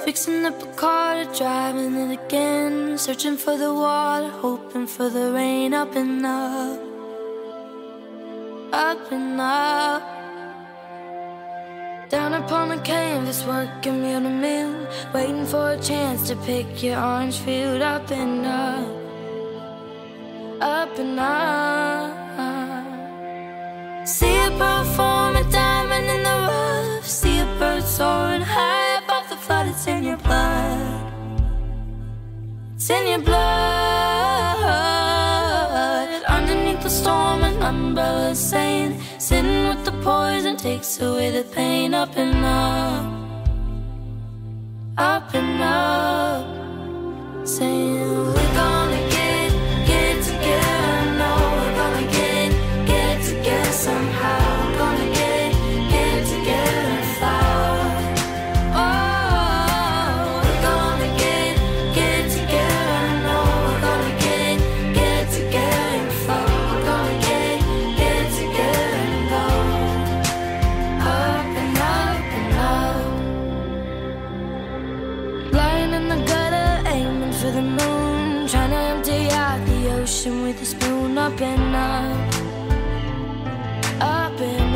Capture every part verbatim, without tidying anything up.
Fixing up a car, driving it again, searching for the water, hoping for the rain. Up and up, up and up. Down upon the canvas, working me on a mill, waiting for a chance to pick your orange field. Up and up, up and up. See a pearl form, a diamond in the rough. See a bird soaring high above the flood. It's in your blood, it's in your blood. Underneath the storm, an umbrella saying, sitting with the poison takes away the pain. Up and up, up and up. Saying we're gonna get, get together. No, we're gonna get, get together somehow. We're gonna get, get together and fly. Oh, we're gonna get, get together. No, we're gonna get, get together and fly. We're gonna get, get together and go up and up and up. Lying in the gutter, aiming for the moon, trying to empty out the ocean with a spoon. Up and up, up and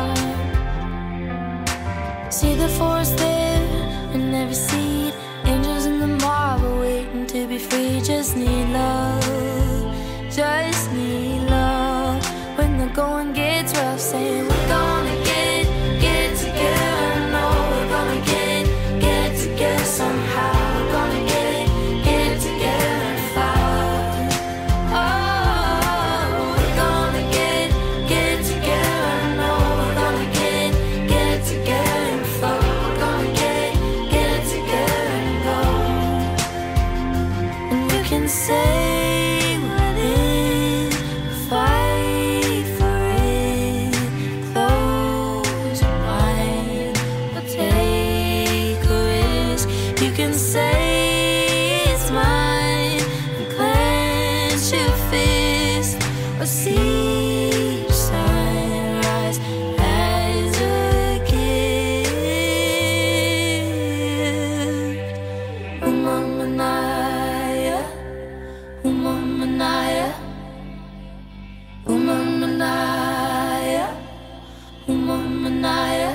up. See the forest there and every seed, angels in the marble waiting to be free. Just need love, just need love. When the going gets rough, saying we're gonna get, get together. No, we're gonna get, get together somehow. We're gonna get, get together and fly. Oh, we're gonna get, get together. No, we're gonna get, get together and fly. We're gonna get, get together and go. And you can say what it, fight for it, close your mind, or take a risk. You can say it's mine and clench your fist, or see your sunrise as a gift. Umamanaya, umamanaya, umamanaya, umamanaya,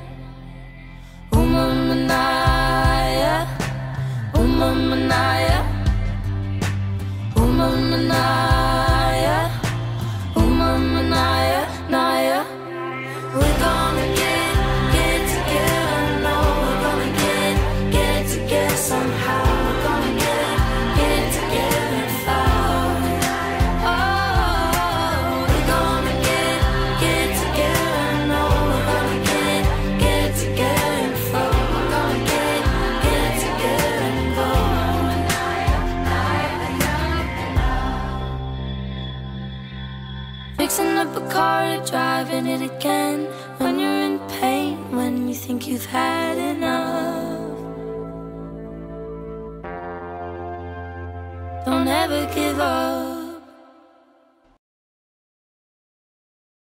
umamanaya, umamanaya, umamanaya, umamanaya, naya. We're gonna get, get together. No, we're gonna get, get together somehow. We're gonna get, get together and fly. Oh, we're gonna get, get together. No, we're gonna get, get together and fly. We're gonna get, get together and go. Fixing up a car, driving it again. When you're in pain, when you think you've had enough, don't ever give up.